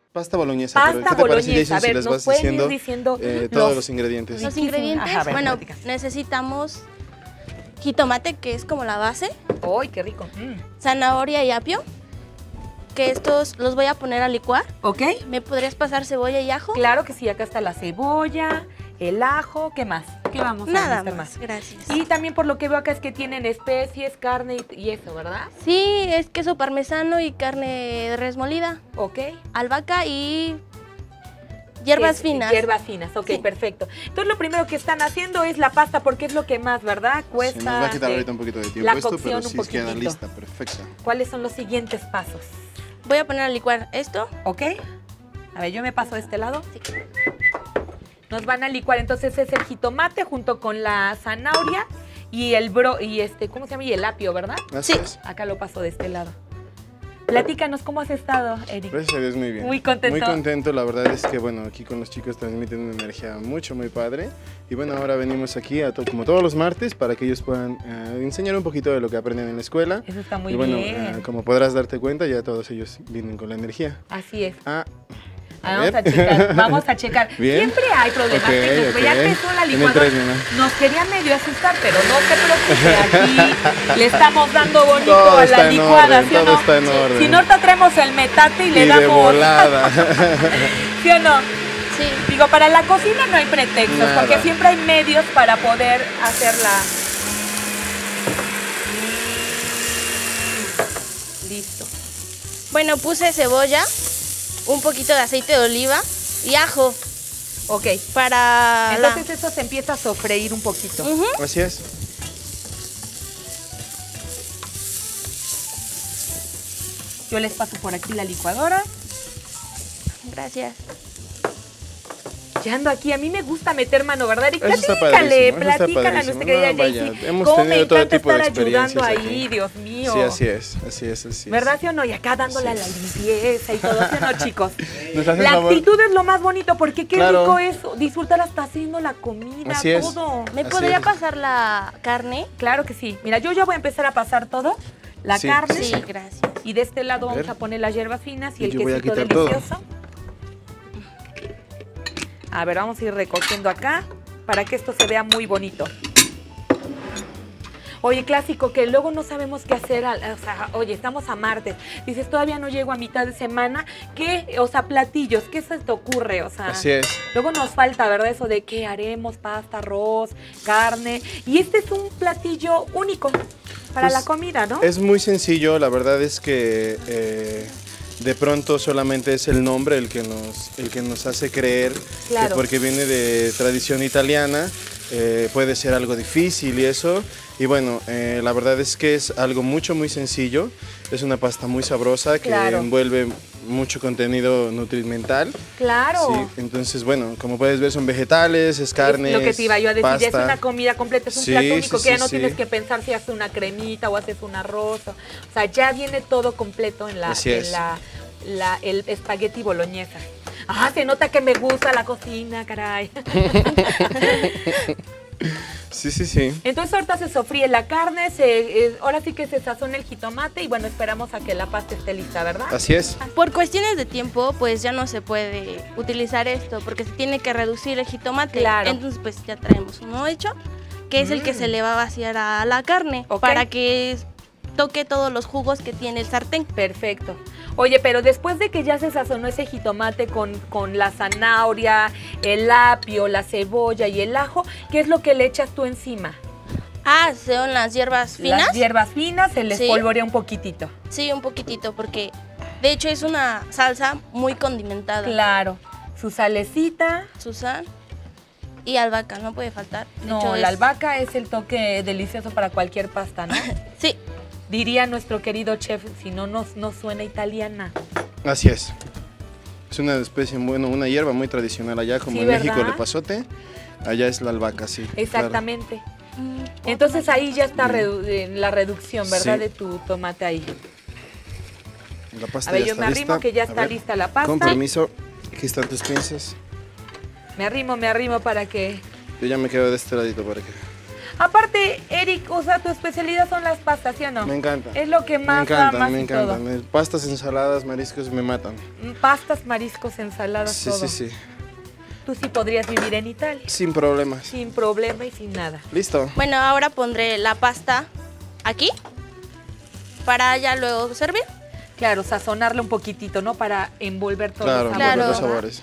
Pasta boloñesa. Pasta pero ¿qué te parece, boloñesa. Jason, A ver, si les ¿nos vas pueden ir diciendo todos los ingredientes? Los ingredientes, Ajá, a ver, bueno, platícanos. necesitamos jitomate, que es como la base, ¡Ay, qué rico! zanahoria y apio, que estos los voy a poner a licuar. ¿Ok? ¿Me podrías pasar cebolla y ajo? Claro que sí, acá está la cebolla, el ajo, ¿qué más? ¿Qué vamos a Nada necesitar más, gracias. Y también por lo que veo acá es que tienen especies, carne y eso, ¿verdad? Sí, es queso parmesano y carne de res molida, ¿Ok? albahaca y hierbas finas. Hierbas finas, ok, Sí. perfecto. Entonces lo primero que están haciendo es la pasta porque es lo que más, ¿verdad? Cuesta. Sí, nos va a quitar ahorita un poquito de tiempo la esto, cocción pero un sí queda poquitito. lista, perfecta. ¿Cuáles son los siguientes pasos? Voy a poner a licuar esto. ¿Ok? A ver, yo me paso de este lado. Sí. Nos van a licuar, entonces es el jitomate junto con la zanahoria y ¿cómo se llama? Y el apio, ¿verdad? Así es. Acá lo paso de este lado. Platícanos, ¿cómo has estado, Eric? Gracias a Dios, muy bien. Muy contento. Muy contento, la verdad es que, bueno, aquí con los chicos transmiten una energía muy padre. Y bueno, ahora venimos aquí, como todos los martes, para que ellos puedan enseñar un poquito de lo que aprenden en la escuela. Eso está muy y bueno, bien. como podrás darte cuenta, ya todos ellos vienen con la energía. Así es. A Vamos a ver. checar, vamos a checar. Bien. Siempre hay problemas Ok, técnicos. ok. Ya empezó la Tienen licuadora. 3, ¿no? Nos quería medio asustar, pero no se preocupe. Aquí le estamos dando bonito Todo a está la en licuada, orden, ¿sí o todo no? está en orden. Si no, ahorita traemos el metate y le Y damos. de volada. ¿Sí o no? Sí. Digo, para la cocina no hay pretextos, Nada. porque siempre hay medios para poder hacerla. Listo. Bueno, puse cebolla, un poquito de aceite de oliva y ajo Ok. para Entonces eso se empieza a sofreír un poquito. Ujú. Así es. Yo les paso por aquí la licuadora. Gracias. Ya ando aquí, a mí me gusta meter mano, ¿verdad, Eric? Eso está Platícale, padrísimo, eso está platícale a nuestra padrísimo. querida No, vaya, Jaycee. hemos Cómo me tenido todo encanta tipo de estar ayudando experiencias ahí, aquí. Dios mío. Sí, así es, así es, así es. ¿Verdad, sí o no? Y acá dándole a la limpieza y todo, ¿sí o no, chicos? ¿Nos haces La favor? actitud es lo más bonito, porque qué Claro. rico es disfrutar hasta haciendo la comida, Así es. todo. ¿Me Así podría es. pasar la carne? Claro que sí. Mira, yo ya voy a empezar a pasar todo. La Sí. carne. Sí, gracias. Y de este lado A ver. vamos a poner las hierbas finas y el Yo voy a quesito quitar todo. delicioso. A ver, vamos a ir recogiendo acá para que esto se vea muy bonito. Oye, clásico, que luego no sabemos qué hacer, o sea, oye, estamos a martes, dices, todavía no llego a mitad de semana, ¿qué? O sea, platillos, ¿qué se te ocurre? O sea, Así es. luego nos falta, ¿verdad? Eso de qué haremos, pasta, arroz, carne, y este es un platillo único para Pues, la comida, ¿no? Es muy sencillo, la verdad es que de pronto solamente es el nombre el que nos hace creer Claro. que porque viene de tradición italiana puede ser algo difícil y eso. Y bueno, la verdad es que es algo muy sencillo. Es una pasta muy sabrosa que Claro. envuelve mucho contenido nutrimental. Claro. Sí, entonces, bueno, como puedes ver son vegetales, es carne, Es lo que te iba yo a decir, ya es pasta. una comida completa, es un Sí, plato único sí, que ya sí, no sí. tienes que pensar si haces una cremita o haces un arroz. O sea, ya viene todo completo en Así es. el espagueti boloñesa. Ah, se nota que me gusta la cocina, caray. Sí, sí, sí. Entonces ahorita se sofríe la carne, ahora sí que se sazona el jitomate y bueno, esperamos a que la pasta esté lista, ¿verdad? Así es. Por cuestiones de tiempo, pues ya no se puede utilizar esto porque se tiene que reducir el jitomate. Claro. Entonces, pues ya traemos uno hecho, que es el que se le va a vaciar a la carne Ok. para que toque todos los jugos que tiene el sartén. Perfecto. Oye, pero después de que ya se sazonó ese jitomate con la zanahoria, el apio, la cebolla y el ajo, ¿qué es lo que le echas tú encima? Ah, son las hierbas finas. Las hierbas finas, se les Sí. polvorea un poquitito. Sí, un poquitito, porque de hecho es una salsa muy condimentada. Claro. Su salecita. Susan y albahaca, no puede faltar. De No, hecho, la albahaca es el toque delicioso para cualquier pasta, ¿no? Sí, Diría nuestro querido chef, si no nos suena italiana. Así es. Es una especie, bueno, una hierba muy tradicional allá, como Sí, en México ¿verdad? el epazote, allá es la albahaca, sí. Exactamente. Mm, Entonces ahí ya está la reducción, ¿verdad? Sí. De tu tomate ahí. La pasta A ver, ya yo está me arrimo lista. que ya A está ver, lista la pasta. Con permiso, aquí están tus pinzas. Me arrimo para que... Yo ya me quedo de este ladito para que... Aparte, Eric, o sea, tu especialidad son las pastas, ¿sí o no? Me encanta. Es lo que más me amas encantan, me y todo. encantan. Pastas, ensaladas, mariscos me matan. Pastas, mariscos, ensaladas, Sí, todo. sí, sí. Tú sí podrías vivir en Italia. Sin problemas. Sin problema y sin nada. Listo. Bueno, ahora pondré la pasta aquí para ya luego servir. Claro, sazonarle un poquitito, ¿no? Para envolver todos Claro, los envolver sabores. los ¿verdad? sabores.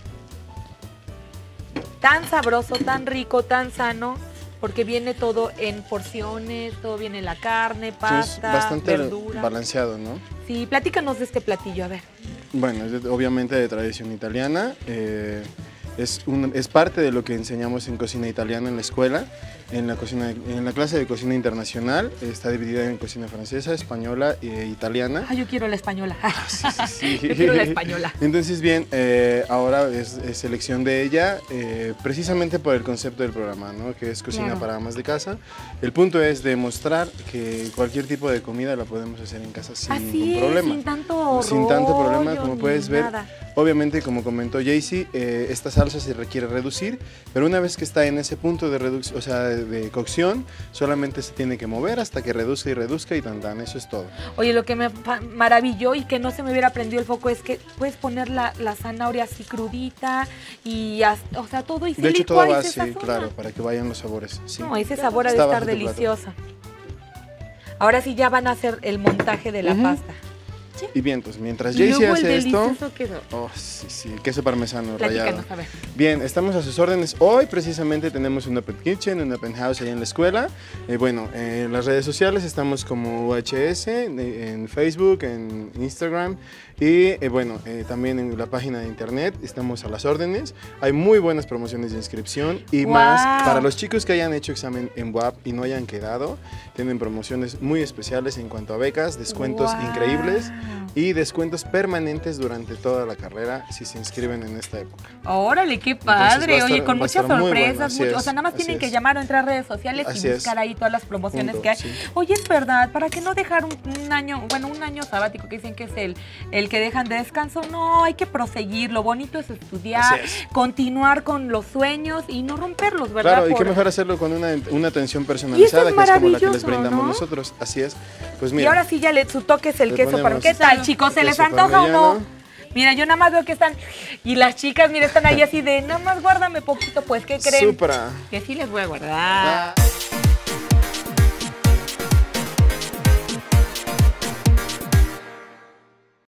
Tan sabroso, tan rico, tan sano, porque viene todo en porciones, todo viene la carne, Sí, es pasta, bastante verdura. balanceado, ¿no? Sí, platícanos de este platillo, a ver. Bueno, obviamente de tradición italiana. Es parte de lo que enseñamos en cocina italiana en la escuela. En la clase de cocina internacional está dividida en cocina francesa, española e italiana. Ah, yo quiero la española. Sí. Yo quiero la española. Entonces, bien, ahora es selección de ella, precisamente por el concepto del programa, ¿no? Que es cocina Claro. para amas de casa. El punto es demostrar que cualquier tipo de comida la podemos hacer en casa sin Así ningún es, problema. sin tanto problema, rollo como ni puedes ver. nada. Obviamente, como comentó Jaycee, esta salsa se requiere reducir, pero una vez que está en ese punto de reducción, o sea, de cocción, solamente se tiene que mover hasta que reduzca y tan, eso es todo. Oye, lo que me maravilló y que no se me hubiera prendido el foco es que puedes poner la zanahoria así crudita y, o sea, todo y se De hecho, licúa todo y va se así, sazona. claro, para que vayan los sabores. Sí. No, ese sabor ha de Está estar bajo tu plato. delicioso. Ahora sí ya van a hacer el montaje de la Ujú. pasta. Y bien, pues mientras Y Jaycee luego el hace esto... delicioso queso. Oh, sí, queso parmesano rallado. Platícanos, a ver. Bien, estamos a sus órdenes. Hoy precisamente tenemos un Open Kitchen, un Open House ahí en la escuela. Bueno, en las redes sociales estamos como UHS, en Facebook, en Instagram y también en la página de internet estamos a las órdenes. Hay muy buenas promociones de inscripción y ¡Guau! más para los chicos que hayan hecho examen en WAP y no hayan quedado. Tienen promociones muy especiales en cuanto a becas, descuentos ¡Guau! increíbles y descuentos permanentes durante toda la carrera si se inscriben en esta época. Órale, qué Entonces, va padre. a Oye, estar- con va a muchas estar muy bueno, sorpresas. así O es, sea, nada más así tienen que es. llamar o entrar a redes sociales Así y es. buscar ahí todas las promociones Punto, que hay. sí. Oye, es verdad, ¿para qué no dejar un año, un año sabático que dicen que es el que dejan de descanso? No, hay que proseguir. Lo bonito es estudiar, Así es. continuar con los sueños y no romperlos, ¿verdad? Claro, y qué Por- mejor hacerlo con una atención personalizada, que es como la que les maravilloso, brindamos ¿no? nosotros. Así es. Pues Y mira, ahora sí ya su toque es el le queso. ¿Para ponemos qué tal, chicos? ¿Se les queso antoja o no? parmellano. Mira, yo nada más veo que están... Y las chicas, mira, están ahí así de, nada más guárdame poquito. Pues, ¿qué creen? Supra. Que sí les voy a guardar. Ah.